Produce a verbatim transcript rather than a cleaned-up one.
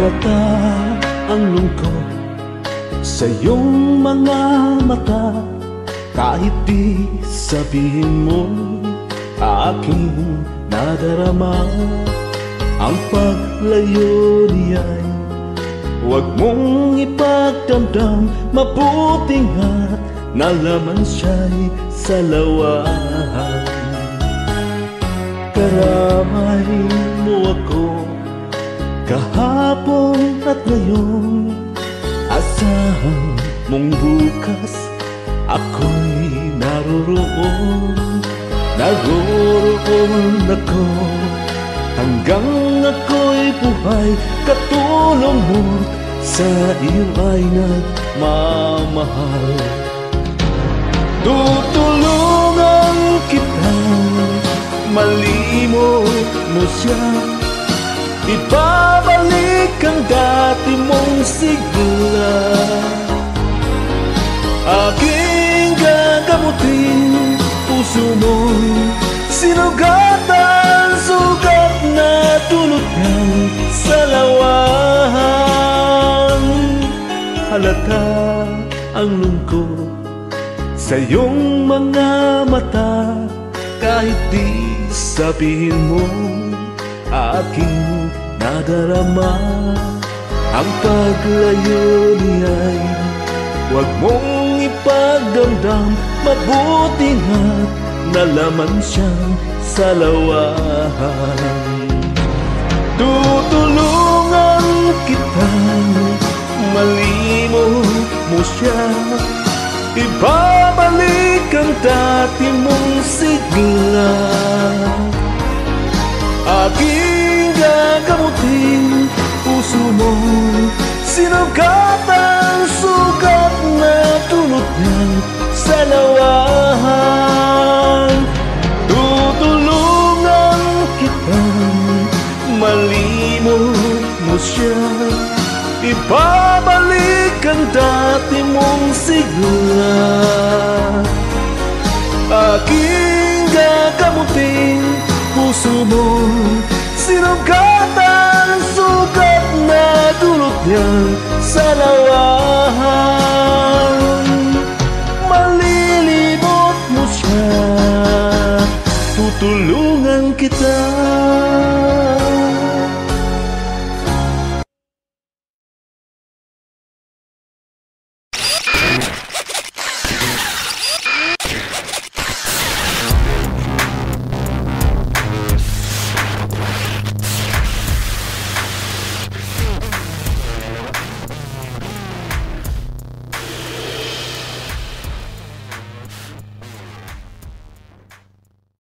Halata ang lungkot sa iyong mga mata, kahit di sabihin mo aking nadarama. Ang paglayo niya'y huwag mong ipagdamdam, mabuting at nalaman siya'y salawahan. Karamay mo ako kahapon at ngayon, asahan mong bukas ako'y naroroon. Naroroon ako hanggang ako'y buhay, katulong mo't sa iyo ay nagmamahal. Tutulungan kita, malimot mo siya, ibabalik ang dati mong sigla. Aking gagamutin puso mo'y sinugatan, sugat na dulot niyang salawahan. Halata ang lungkot sa iyong mga mata, kahit di sabihin mo aking nadarama. Ang paglayo niya'y huwag mong ipagdamdam, mabuting at nalaman siyang salawahan. Tutulungan kita, malimot mo siya, ibabalik ang dati mong sigla. Aking gagamutin puso mo, sinugatan, sugat na dulot niyang salawahan. Tutulungan kita, malimot mo siya, ibabalik ang dati mong sigla. Aking gagamutin puso mo, sinugatan, sugat na dulot niyang salawahan.